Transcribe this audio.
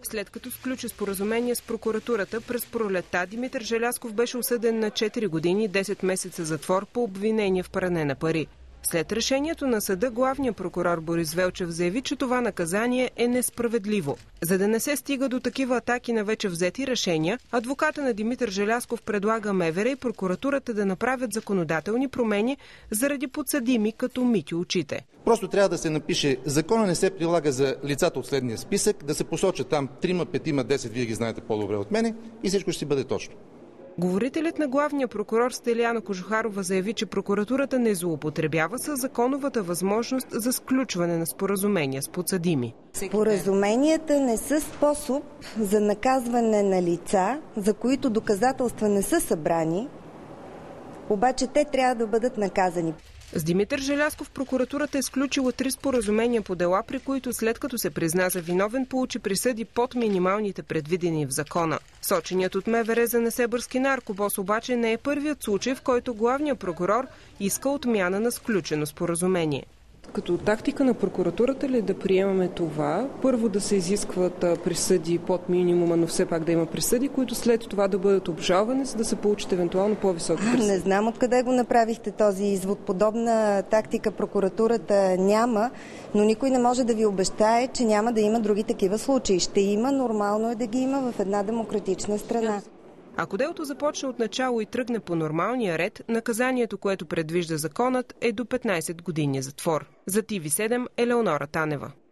След като сключи споразумение с прокуратурата през пролетта, Димитър Желязков беше осъден на 4 години, 10 месеца затвор по обвинение в пране на пари. След решението на съда, главният прокурор Борис Велчев заяви, че това наказание е несправедливо. За да не се стига до такива атаки на вече взети решения, адвоката на Димитър Желязков предлага МВР и прокуратурата да направят законодателни промени заради подсъдими като Митю Очите. Просто трябва да се напише: закона не се прилага за лицата от следния списък, да се посочат там 3, 5, 10, вие ги знаете по-добре от мене, и всичко ще си бъде точно. Говорителят на главния прокурор Стелияна Кожухарова заяви, че прокуратурата не злоупотребява със законовата възможност за сключване на споразумения с подсъдими. Споразуменията не са способ за наказване на лица, за които доказателства не са събрани, обаче те трябва да бъдат наказани. С Димитър Желязков прокуратурата е сключила 3 споразумения по дела, при които след като се призна за виновен, получи присъди под минималните предвидени в закона. Соченият от МВР за несебърски наркобос обаче не е първият случай, в който главният прокурор иска отмяна на сключено споразумение. Като тактика на прокуратурата ли да приемаме това? Първо да се изискват присъди под минимума, но все пак да има присъди, които след това да бъдат обжалвани, за да се получат евентуално по-високи присъди. Не знам откъде го направихте този извод. Подобна тактика прокуратурата няма, но никой не може да ви обещае, че няма да има други такива случаи. Ще има, нормално е да ги има в една демократична страна. Ако делото започне от начало и тръгне по нормалния ред, наказанието, което предвижда законът, е до 15 години затвор. За TV7 Елеонора Танева.